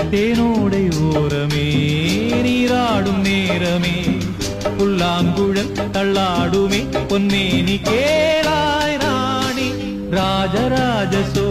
தேனோடை ஓரமே நீராடும் நேரமே புல்லாங்குழல் தள்ளாடுமே பொன்னேனி கேளாய் ராணி ராஜராஜ